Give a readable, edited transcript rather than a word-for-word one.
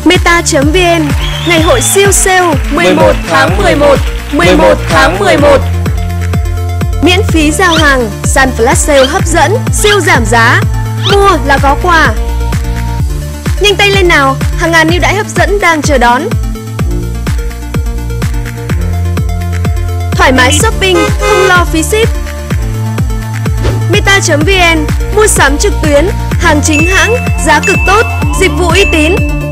Meta.vn, ngày hội siêu sale 11 tháng 11, 11 tháng 11. Miễn phí giao hàng, sàn flash sale hấp dẫn, siêu giảm giá, mua là có quà. Nhanh tay lên nào, hàng ngàn ưu đãi hấp dẫn đang chờ đón. Thoải mái shopping, không lo phí ship. Meta.vn, mua sắm trực tuyến, hàng chính hãng, giá cực tốt, dịch vụ uy tín.